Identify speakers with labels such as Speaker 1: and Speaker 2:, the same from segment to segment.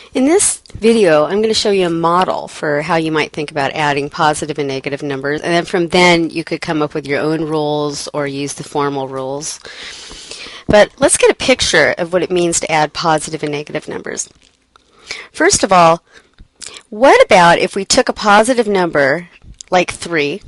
Speaker 1: In this video, I'm going to show you a model for how you might think about adding positive and negative numbers, and then from then you could come up with your own rules or use the formal rules. But let's get a picture of what it means to add positive and negative numbers. First of all, what about if we took a positive number like 3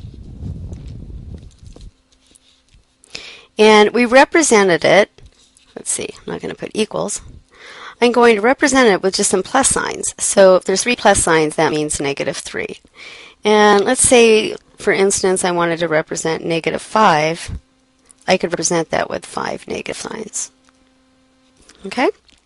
Speaker 1: and we represented it, let's see, I'm not going to put equals, I'm going to represent it with just some plus signs. So if there's 3 plus signs, that means negative 3. And let's say, for instance, I wanted to represent negative 5. I could represent that with 5 negative signs. Okay?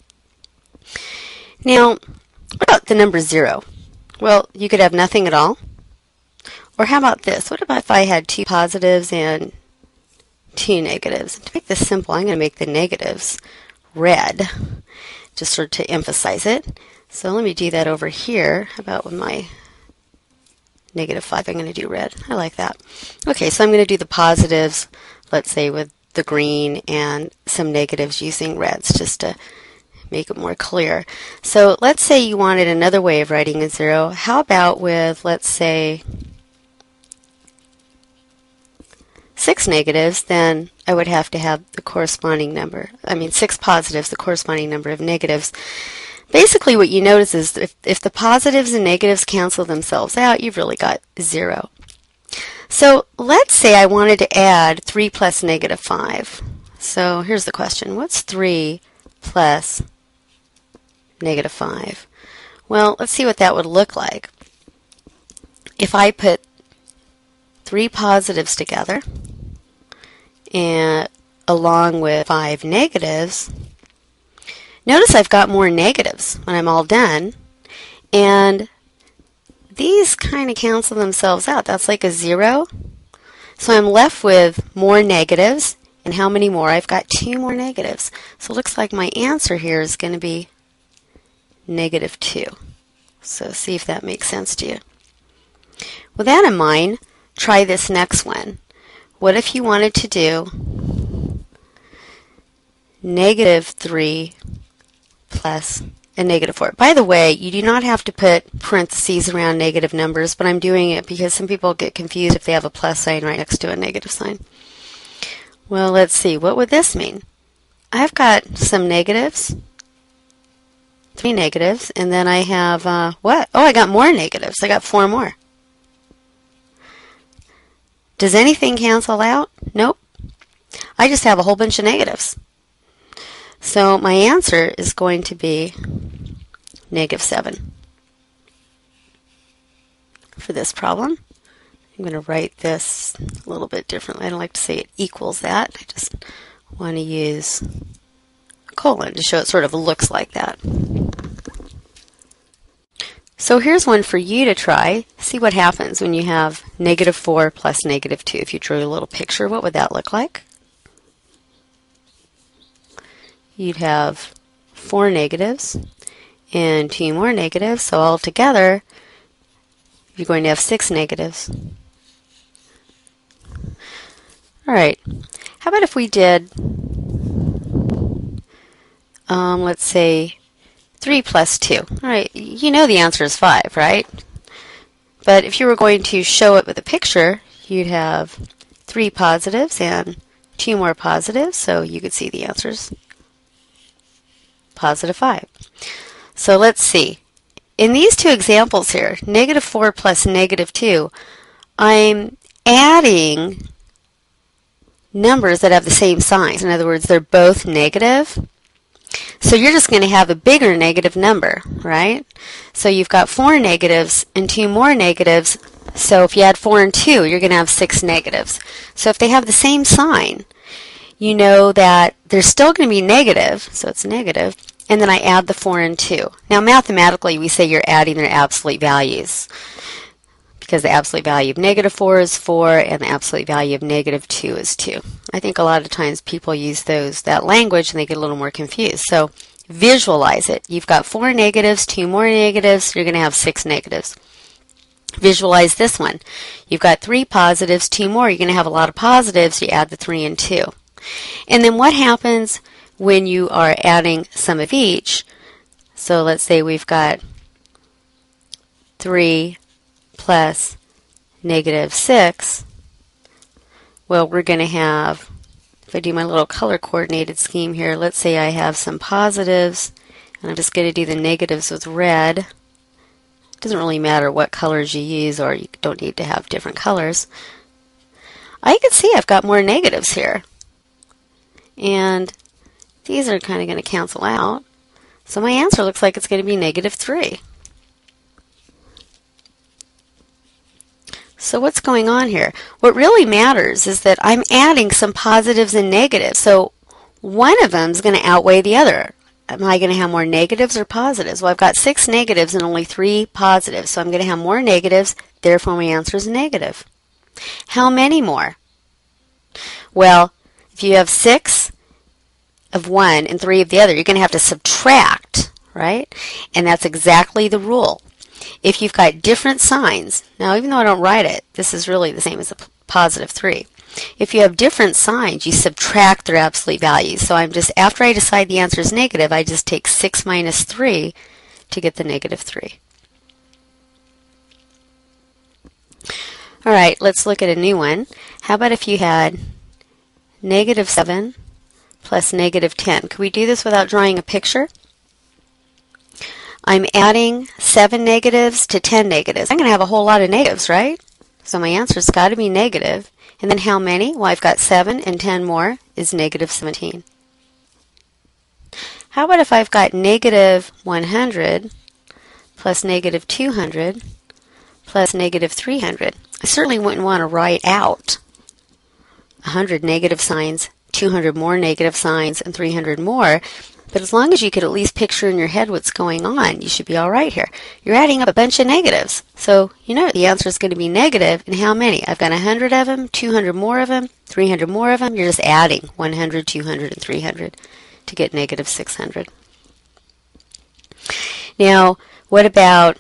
Speaker 1: Now, what about the number 0? Well, you could have nothing at all. Or how about this? What about if I had 2 positives and 2 negatives? To make this simple, I'm going to make the negatives red, just sort of to emphasize it. So let me do that over here. How about with my negative 5, I'm going to do red. I like that. Okay, so I'm going to do the positives, let's say with the green, and some negatives using reds, just to make it more clear. So let's say you wanted another way of writing a 0. How about with, let's say, 6 negatives, then I would have to have the corresponding number. 6 positives, the corresponding number of negatives. Basically what you notice is if the positives and negatives cancel themselves out, you've really got 0. So let's say I wanted to add 3 plus negative 5. So here's the question. What's 3 plus negative 5? Well, let's see what that would look like. If I put 3 positives together and along with 5 negatives, notice I've got more negatives when I'm all done, and these kind of cancel themselves out. That's like a 0. So I'm left with more negatives, and how many more? I've got 2 more negatives. So it looks like my answer here is going to be negative 2. So see if that makes sense to you. With that in mind, try this next one. What if you wanted to do negative 3 plus a negative 4? By the way, you do not have to put parentheses around negative numbers, but I'm doing it because some people get confused if they have a plus sign right next to a negative sign. Well, let's see. What would this mean? I've got some negatives, 3 negatives, and then I have, what? Oh, I got more negatives. I got 4 more. Does anything cancel out? Nope. I just have a whole bunch of negatives. So my answer is going to be negative 7 for this problem. I'm going to write this a little bit differently. I don't like to say it equals that. I just want to use a colon to show it sort of looks like that. So here's one for you to try. See what happens when you have negative 4 plus negative 2. If you drew a little picture, what would that look like? You'd have 4 negatives and 2 more negatives. So altogether, you're going to have 6 negatives. All right. How about if we did, let's say, 3 plus 2. All right, you know the answer is 5, right? But if you were going to show it with a picture, you'd have 3 positives and 2 more positives, so you could see the answers. Positive 5. So let's see. In these 2 examples here, negative 4 plus negative 2, I'm adding numbers that have the same signs. In other words, they're both negative. So you're just going to have a bigger negative number, right? So you've got 4 negatives and 2 more negatives. So if you add 4 and 2, you're going to have 6 negatives. So if they have the same sign, you know that they're still going to be negative, so it's negative, and then I add the 4 and 2. Now mathematically we say you're adding their absolute values, because the absolute value of negative 4 is 4 and the absolute value of negative 2 is 2. I think a lot of times people use that language and they get a little more confused. So visualize it. You've got 4 negatives, 2 more negatives, you're going to have 6 negatives. Visualize this one. You've got 3 positives, 2 more, you're going to have a lot of positives, you add the 3 and 2. And then what happens when you are adding some of each? So let's say we've got 3 plus negative 6. Well, we're going to have, if I do my little color coordinated scheme here, let's say I have some positives, and I'm just going to do the negatives with red. It doesn't really matter what colors you use, or you don't need to have different colors. I can see I've got more negatives here. And these are kind of going to cancel out. So my answer looks like it's going to be negative 3. So what's going on here? What really matters is that I'm adding some positives and negatives. So one of them is going to outweigh the other. Am I going to have more negatives or positives? Well, I've got 6 negatives and only 3 positives. So I'm going to have more negatives. Therefore, my answer is negative. How many more? Well, if you have 6 of one and 3 of the other, you're going to have to subtract, right? And that's exactly the rule. If you've got different signs, now even though I don't write it, this is really the same as a positive 3. If you have different signs, you subtract their absolute values. So I'm just, after I decide the answer is negative, I just take 6 minus 3 to get the negative 3. All right, let's look at a new one. How about if you had negative 7 plus negative 10? Could we do this without drawing a picture? I'm adding 7 negatives to 10 negatives. I'm going to have a whole lot of negatives, right? So my answer's got to be negative. And then how many? Well, I've got 7 and 10 more is negative 17. How about if I've got negative 100 plus negative 200 plus negative 300? I certainly wouldn't want to write out 100 negative signs, 200 more negative signs, and 300 more. But as long as you could at least picture in your head what's going on, you should be all right here. You're adding up a bunch of negatives. So you know the answer is going to be negative. And how many? I've got 100 of them, 200 more of them, 300 more of them. You're just adding 100, 200, and 300 to get negative 600. Now, what about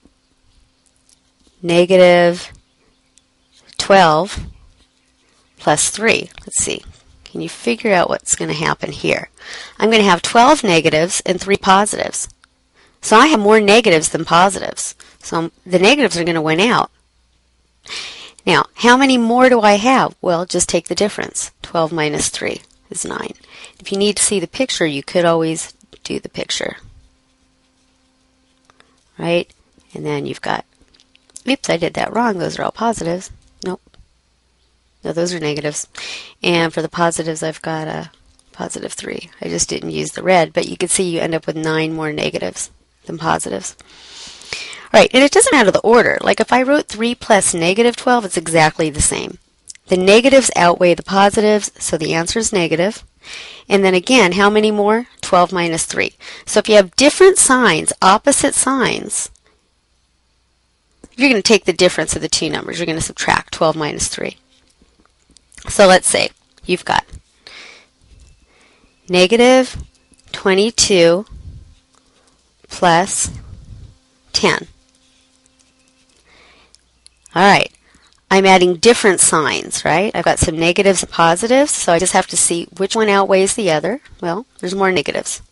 Speaker 1: negative 12 plus 3? Let's see. Can you figure out what's going to happen here? I'm going to have 12 negatives and 3 positives. So I have more negatives than positives. So the negatives are going to win out. Now, how many more do I have? Well, just take the difference. 12 minus 3 is 9. If you need to see the picture, you could always do the picture. Right? And then you've got, oops, I did that wrong. Those are all positives. Nope. No, those are negatives. And for the positives, I've got a positive 3. I just didn't use the red, but you can see you end up with 9 more negatives than positives. All right, and it doesn't matter the order. Like if I wrote 3 plus negative 12, it's exactly the same. The negatives outweigh the positives, so the answer is negative. And then again, how many more? 12 minus 3. So if you have different signs, opposite signs, you're going to take the difference of the two numbers. You're going to subtract 12 minus 3. So let's say you've got negative 22 plus 10. All right, I'm adding different signs, right? I've got some negatives and positives, so I just have to see which one outweighs the other. Well, there's more negatives.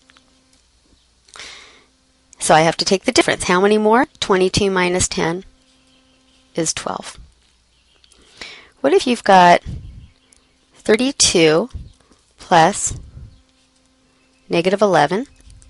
Speaker 1: So I have to take the difference. How many more? 22 minus 10 is 12. What if you've got 32 plus negative 11?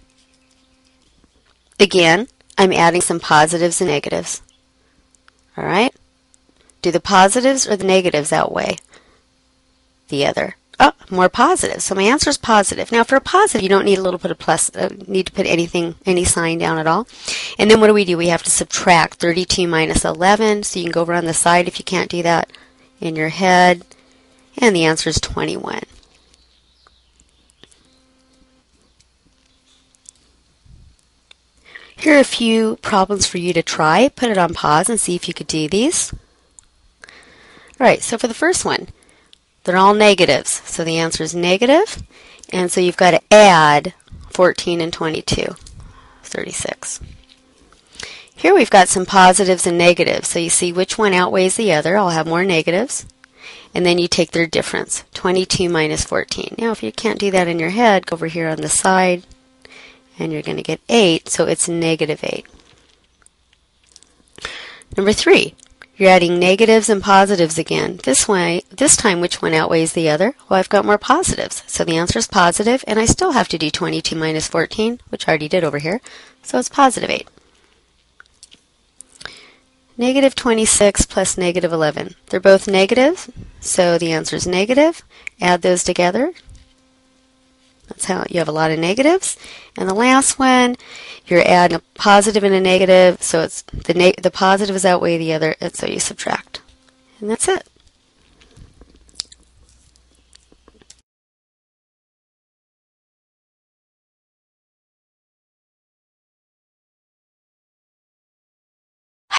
Speaker 1: Again, I'm adding some positives and negatives. All right? Do the positives or the negatives outweigh the other? Oh, more positives. So my answer is positive. Now, for a positive, you don't need a little bit of plus, need to put any sign down at all. And then what do? We have to subtract 32 minus 11. So you can go over on the side if you can't do that in your head. And the answer is 21. Here are a few problems for you to try. Put it on pause and see if you could do these. All right, so for the first one, they're all negatives. So the answer is negative. And so you've got to add 14 and 22, 36. Here we've got some positives and negatives. So you see which one outweighs the other. I'll have more negatives. And then you take their difference, 22 minus 14. Now, if you can't do that in your head, go over here on the side and you're going to get 8, so it's negative 8. Number 3, you're adding negatives and positives again. This time, which one outweighs the other? Well, I've got more positives, so the answer is positive, and I still have to do 22 minus 14, which I already did over here, so it's positive 8. Negative 26 plus negative 11. They're both negative, so the answer is negative. Add those together. That's how you have a lot of negatives. And the last one, you're adding a positive and a negative, so it's the positives outweigh the other, and so you subtract. And that's it.